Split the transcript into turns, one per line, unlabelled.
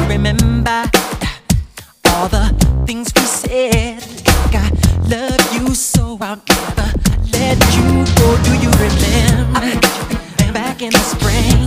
remember all the things we said? Like I love you so I'll never let you go. Do you remember back in the spring?